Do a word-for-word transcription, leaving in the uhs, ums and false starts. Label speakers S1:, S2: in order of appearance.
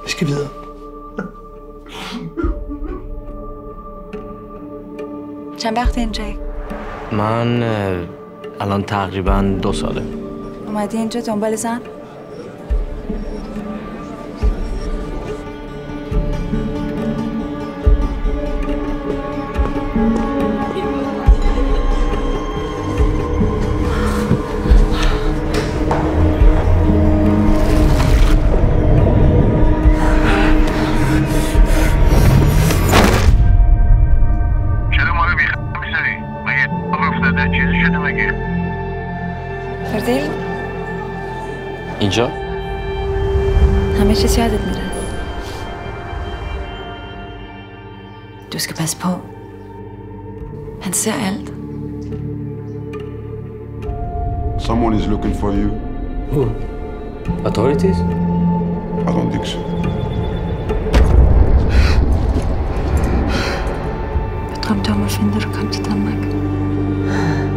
S1: Vi skal videre.
S2: چند وقت اینجایی؟
S3: من الان تقریبا دو ساله.
S2: اومدی اینجا دنبال زن؟ فردیل؟
S3: اینجا؟
S2: همه چیز یادت میره. Du skal passe på. Han ser alt.
S4: Someone is looking for you.
S3: Who? Authorities?
S4: I don't think so.
S2: Jeg drømte om at finde dig og komme til Danmark.